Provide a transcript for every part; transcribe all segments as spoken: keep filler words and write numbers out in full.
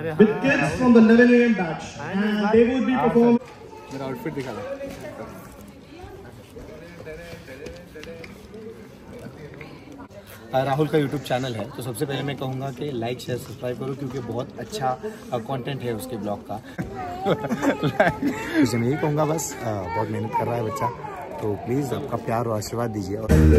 with kids from the eleven A M batch, and they would be performing. मेरा outfit दिखा रहा है। राहुल का यूट्यूब चैनल है, तो सबसे पहले मैं कहूँगा कि लाइक शेयर सब्सक्राइब करो, क्योंकि बहुत अच्छा कंटेंट है उसके ब्लॉग का। मैं यही कहूँगा, बस बहुत मेहनत कर रहा है बच्चा, तो प्लीज़ आपका प्यार और आशीर्वाद दीजिए।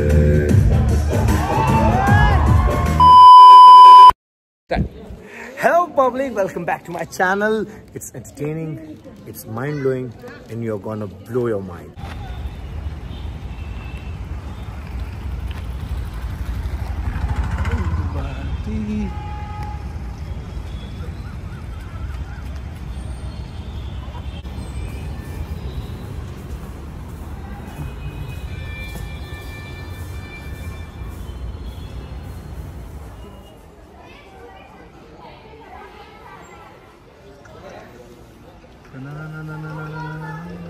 Hello public, welcome back to my channel. It's entertaining, it's mind-blowing, and you're gonna blow your mind. Na, na, na, na, na, na, na, na.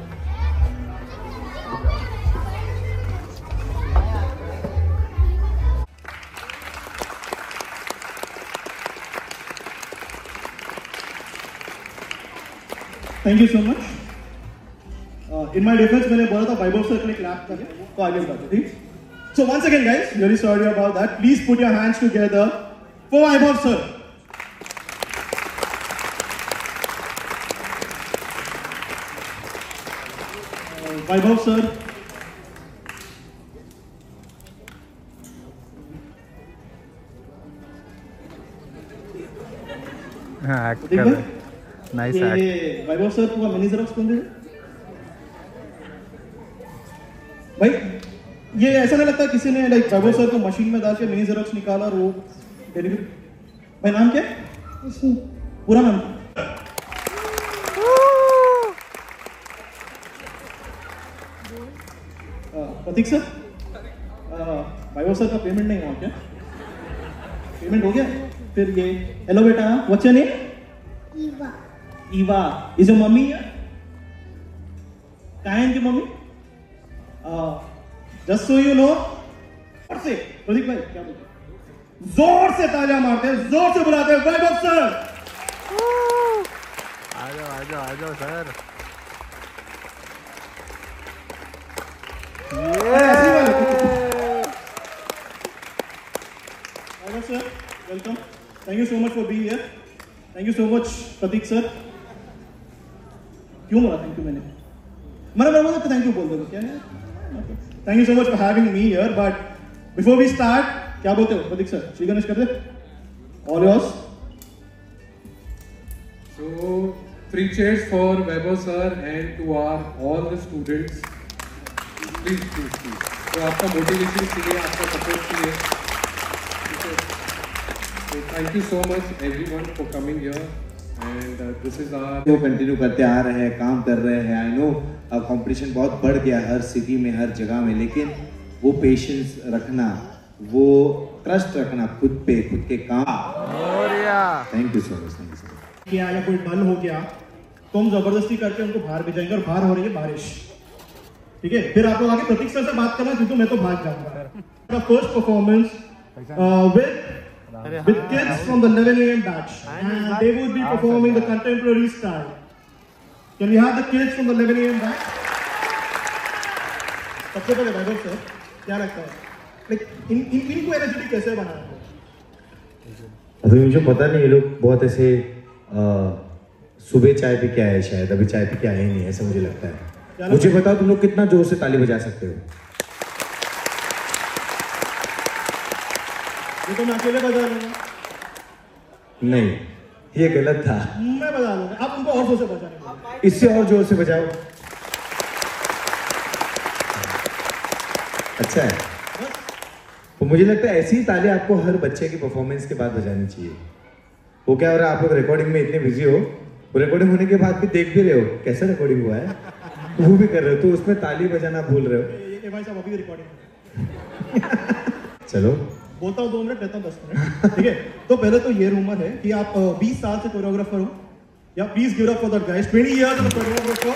Thank you so much. Uh, in my defense, मैंने बोला था Vaibhav sir के लिए clap करें, तो आगे बढ़ते ठीक। So once again, guys, really sorry about that. Please put your hands together for Vaibhav sir. Vaibhav sir, act कर रहे हैं, नाइस एक्ट। ये Vaibhav sir को मिनी ज़ेरॉक्स कौन दे? भाई ये ऐसा नहीं लगता किसी ने लाइक Vaibhav sir को मशीन में डाल के मिनी ज़ेरॉक्स निकाला और वो डिलीवरी। भाई नाम क्या? पूरा नाम? प्रतीक सर, Vaibhav सर का पेमेंट नहीं हुआ क्या? पेमेंट हो गया? फिर ये हेलो बेटा, what's your name? Eva. Eva, is your mummy here? कहाँ है इनकी मम्मी? जस्ट सो यू नो, जोर से प्रतीक भाई क्या बोलते? जोर से तालियां मारते हैं, जोर से बुलाते हैं Vaibhav सर। आ जाओ आ जाओ आ जाओ sir. Vaibhav sir, welcome. Thank you so much for being here. Thank you so much, Pratik sir. क्यों बोला thank you मैंने? मैंने बोला तो thank you बोल दो क्या है? Okay. Thank you so much for having me here. But before we start, क्या बोलते हो प्रतीक sir? श्री गणेश कर दे? All yours. So three cheers for Vaibhav sir and to our all the students. Please, please, please. तो आपका motivation के लिए, आपका support के लिए, so thank you so much everyone for coming here, and uh, this is our. जो continue करते आ रहे हैं, काम कर रहे हैं। आई नो कंपटीशन बहुत बढ़ गया हर सिटी में, हर जगह में, लेकिन वो पेशेंस रखना, वो ट्रस्ट रखना खुद पे, खुद के काम। Thank you so much, thank you so much. क्या या कोई डल हो गया तो हम जबरदस्ती करके उनको बाहर भेजेंगे, और बाहर हो रही है बारिश, ठीक है? फिर आप लोग आगे प्रतीक सर से बात करना, क्योंकि मैं तो भाग जाऊंगा। First performance with with kids from the eleven A M batch, and they would be performing the contemporary style. Can we have the kids from the eleven A M batch? सबसे पहले Vaibhav sir, क्या लगता है like इन इन इनको energetic कैसे बनाया? अभी मुझे पता नहीं, ये लोग बहुत ऐसे सुबह चाय पी के आए, शायद अभी चाय पी के आए ही नहीं, ऐसा मुझे लगता है। मुझे बताओ तुम लोग कितना जोर से ताली बजा सकते हो? ये तो मैं अकेले बजा लूंगा। नहीं, ये गलत था। मैं बजा लूंगा, आप उनको और जोर से बजाने दो। इससे और जोर से बजाओ। अच्छा है। तो मुझे लगता है ऐसी ही ताली आपको हर बच्चे की परफॉर्मेंस के बाद बजानी चाहिए। वो क्या हो रहा है, आप लोग रिकॉर्डिंग में इतने बिजी हो, वो रिकॉर्डिंग होने के बाद भी देख भी रहे हो कैसा रिकॉर्डिंग हुआ है, तो वो भी कर रहे हो, तो उसमें ताली बजाना भूल रहे हो। ये, ये भाई साहब अभी रिकॉर्डिंग चलो बोलता हूँ दो मिनट, कहता हूँ दस मिनट, ठीक है? तो पहले तो ये रूमर है कि आप बीस साल से कोरियोग्राफर हो, या please give up for that guys, twenty years of choreographer,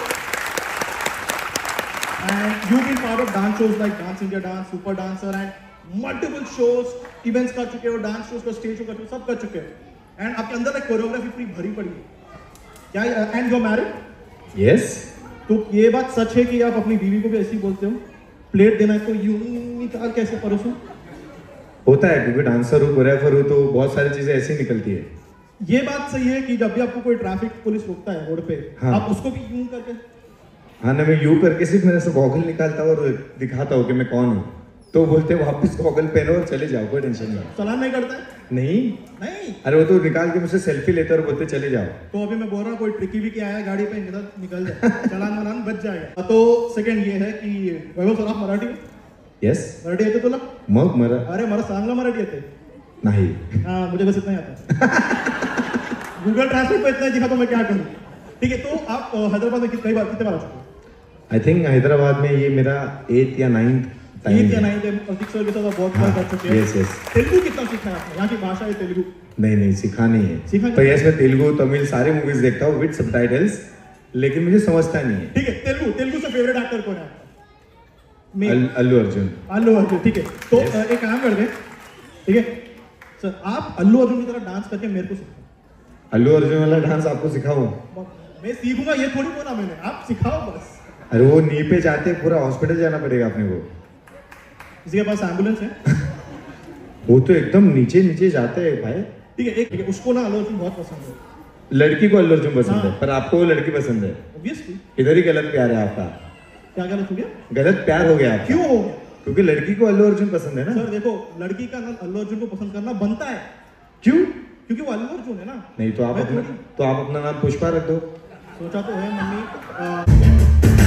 and you been part of dance shows like dance India dance, super dancer, and multiple shows, events कर चुके हो, डांस शोज का, स्टेज शो कर चुके हो, सब कर चुके हो। एंड आपके अंदर एक कोरियोग्राफी पूरी भरी पड़ी है क्या? एंड जो मैरिड? यस। तो ये बात सच है कि आप अपनी बीवी को भी ऐसे ही बोलते हो, प्लेट देना है तो यूं निकाल कैसे परोसूं? होता है क्योंकि डांसर हो, कोरियोग्राफर हो तो बहुत सारी चीजें ऐसी निकलती है। ये बात सही है कि जब भी आपको कोई ट्रैफिक पुलिस रोकता है रोड पे, हाँ। आप उसको भी यूं करके? हाँ ना, मैं यूं करके सिर्फ मेरे से गॉगल निकालता हूँ और दिखाता हूँ कि मैं कौन हूँ, तो बोलते वापस गॉगल पहनो और चले जाओ, कोई टेंशन नहीं। चलान नहीं करता है? नहीं नहीं। अरे वो तो निकाल के मुझसे सेल्फी लेते और बोलते चले जाओ। तो अभी मैं बोल रहा हूँ कोई ट्रिकी भी आया गाड़ी पे निकल निकल जाए, चलान वलान बच जाएगा। तो सेकंड ये है कि वैभव सर आप मराठी? यस। मराठी येते तुला? मग मरा अरे मला सांगला मराठी येते? नहीं। हाँ मुझे बस इतना ही आता है। गूगल ट्रांसलेट पे इतना ही दिखा तो मैं क्या करूँ। ठीक है, तो आप अ, हैदराबाद में कई बार कितने बार आ चुके हो? आई थिंक हैदराबाद में ये मेरा एट या नाइन्थ एट या नाइन्थ प्रतीक सर के साथ आप बहुत बार कर चुके हैं। Yes yes. तेलुगु कितना सीखा है आपने? यहाँ की भाषा है तेलुगु? नहीं नहीं सीखा नहीं है। सीखा नहीं? तो यस, मैं तेलुगु तमिल सारी मूवीज देखता हूँ विद सबटाइटल्स, लेकिन मुझे समझता नहीं है। ठीक है, तेलुगु तेलुगु से फेवरेट एक्टर कौन है आपका? मैं- अल- अल्लू अर्जुन। अल्लू अर्जुन। ठीक है, तो Yes. अ, एक काम करते हैं, ठीक है सर, आप अल्लू अर्जुन की तरह डांस करके मेरे को सिखाओ। अल्लू अर्जुन वाला डांस आपको सिखाऊं? मैं सीखूंगा ये थोड़ी बोला मैंने, आप सिखाओ बस। अरे वो नी पे जाते पूरा हॉस्पिटल जाना पड़ेगा अपने को। किसी के पास एम्बुलेंस है? वो तो एकदम नीचे नीचे जाते हैं भाई। ठीक है, एक ठीक है, उसको ना अल्लू अर्जुन बहुत पसंद है। लड़की को अल्लू अर्जुन पसंद है, हाँ। पर आपको वो लड़की पसंद है। ऑब्वियसली। इधर ही गलत प्यार है आपका। क्या गलत हो गया? गलत प्यार हो गया आपका। क्यों हो गया? क्योंकि लड़की को अल्लू अर्जुन पसंद है ना। सर देखो, लड़की का ना अल्लू अर्जुन को पसंद करना बनता है, क्यों? क्योंकि वो अल्लू अर्जुन है ना। नहीं तो आप मैं अपना थोड़ी- तो आप अपना नाम पुष्पा रख दो। सोचा तो है मम्मी। अ,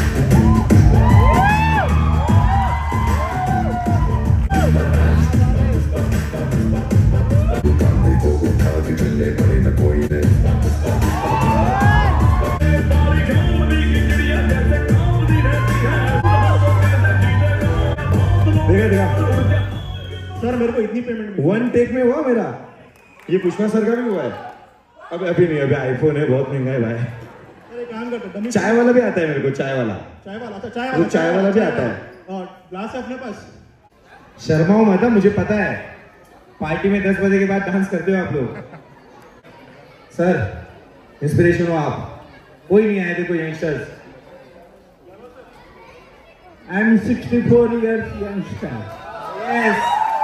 देखा देखा सर मेरे को इतनी पेमेंट मिली। वन टेक में हुआ मेरा। ये पुष्पा सर का भी हुआ है। अब अभी नहीं, अभी आईफोन है, बहुत महंगा है भाई। अरे काम करते डमी। चाय वाला भी आता है मेरे को, चाय वाला। चाय वाला? अच्छा चाय वो वाला। चाय वाला भी आता है। और ग्लास है अपने पास? शर्माओ मत, मुझे पता है पार्टी में दस बजे के बाद डांस करते हो आप लोग। सर इंस्पिरेशन हो आप। कोई नहीं आए थे कोई youngsters. I am sixty four years youngster. Yes.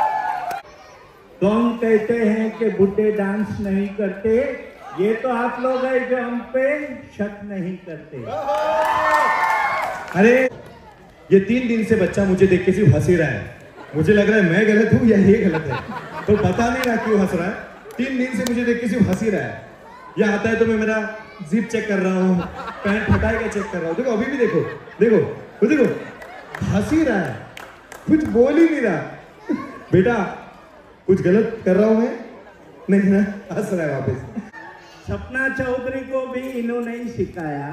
कौन कहते हैं कि बुड्ढे डांस नहीं करते? ये तो आप लोग हैं जो हम पे शक नहीं करते। अरे ये तीन दिन से बच्चा मुझे देख के सिर्फ हंसी रहा है। मुझे लग रहा है मैं गलत हूँ या ये गलत है, तो पता नहीं रहा क्यों हंस रहा है। तीन दिन से मुझे देख के सिर्फ हंसी रहा है। ये आता है तो मैं मेरा जिप चेक कर रहा हूँ, पैंट हटाए के चेक कर रहा हूँ। देखो अभी भी देखो देखो वो देखो हंसी रहा है, कुछ बोल ही नहीं रहा। बेटा कुछ गलत कर रहा हूँ मैं? नहीं ना, हंस रहा है वापस। सपना चौधरी को भी इन्होंने ही सिखाया।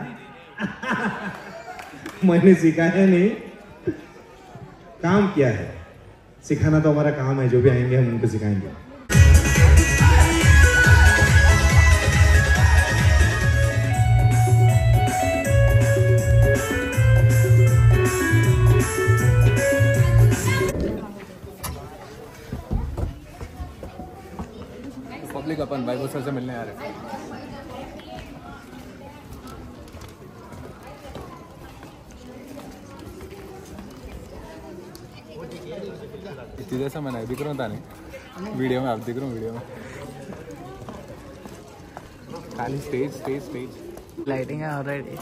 मैंने सिखाया नहीं, काम किया है। सिखाना तो हमारा काम है, जो भी आएंगे हम उनको सिखाएंगे। पब्लिक अपन वैभव सर से मिलने आ रहे हैं। इतनी देर से मैं नहीं दिख रहा था, नहीं वीडियो में, आप दिख रहा हूँ वीडियो में। खाली स्टेज स्टेज स्टेज लाइटिंग है ऑलरेडी।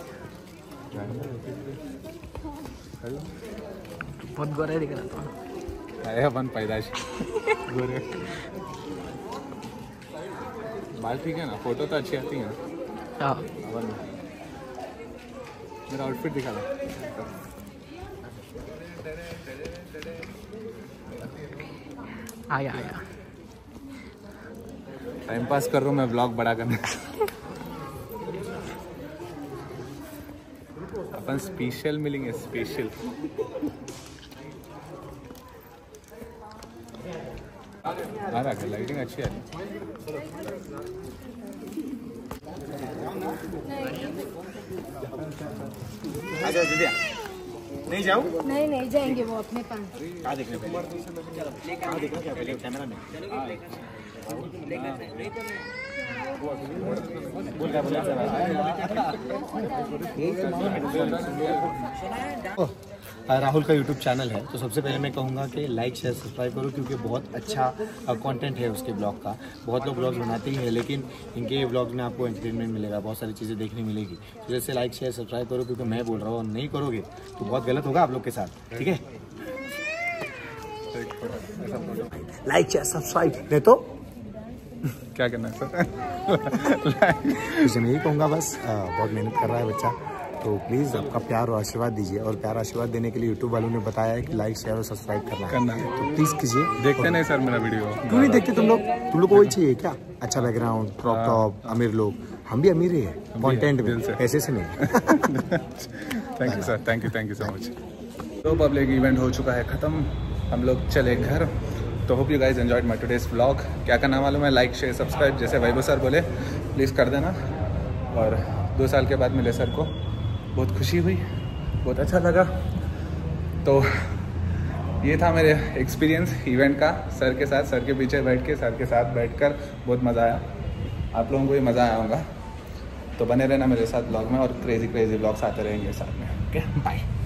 बहुत गोरे दिख रहा था। अरे अपन पैदाश गोरे। बाल ठीक है ना, फोटो तो अच्छी आती है ना। हाँ अपन मेरा आउटफिट दिखा था। आया आया। टाइम पास कर रहा हूँ मैं, ब्लॉग बड़ा करने। अपन स्पेशल मिलेंगे, स्पेशल। आ रहा है, लाइटिंग अच्छी है। अच्छा दीदी नहीं जाऊँ? नहीं नहीं जाएंगे वो अपने पास। क्या देखने पहले? क्या देखना क्या पहले कैमरा में? राहुल का यूट्यूब चैनल है, तो सबसे पहले मैं कहूँगा कि लाइक शेयर सब्सक्राइब करो, क्योंकि बहुत अच्छा कंटेंट है उसके ब्लॉग का। बहुत लोग ब्लॉग्स बनाते ही हैं, लेकिन इनके ब्लॉग में आपको एंटरटेनमेंट मिलेगा, बहुत सारी चीज़ें देखने मिलेगी। तो जैसे लाइक शेयर सब्सक्राइब करो, क्योंकि मैं बोल रहा हूँ, नहीं करोगे तो बहुत गलत होगा आप लोग के साथ, ठीक है। लाइक शेयर सब्सक्राइब नहीं तो क्या करना है सर? इसे मैं यही कहूँगा, बस आ, बहुत मेहनत कर रहा है बच्चा, तो प्लीज़ आपका प्यार और आशीर्वाद दीजिए। और प्यार आशीर्वाद देने के लिए यूट्यूब वालों ने बताया है कि लाइक शेयर और सब्सक्राइब करना है, करना है। तो प्लीज़ कीजिए। देखते नहीं सर मेरा वीडियो? क्यों नहीं देखते तुम लोग? तुम लोग को वही चाहिए क्या? अच्छा बैकग्राउंड, क्रॉप टॉप, अमीर लोग। हम भी अमीर ही हैं कंटेंट में, पैसे से नहीं। Thank you sir, thank you thank you so much. तो पब्लिक इवेंट हो चुका है ख़त्म, हम लोग चले घर। तो hope you guys enjoyed my today's vlog. क्या करना मालूम है, लाइक शेयर सब्सक्राइब जैसे वैभव सर बोले, प्लीज़ कर देना। और दो साल के बाद मिले सर को, बहुत खुशी हुई, बहुत अच्छा लगा। तो ये था मेरे एक्सपीरियंस इवेंट का, सर के साथ, सर के पीछे बैठ के, सर के साथ बैठकर बहुत मज़ा आया। आप लोगों को भी मज़ा आया होगा, तो बने रहना मेरे साथ ब्लॉग में, और क्रेजी क्रेजी ब्लॉग्स आते रहेंगे साथ में। Okay, bye.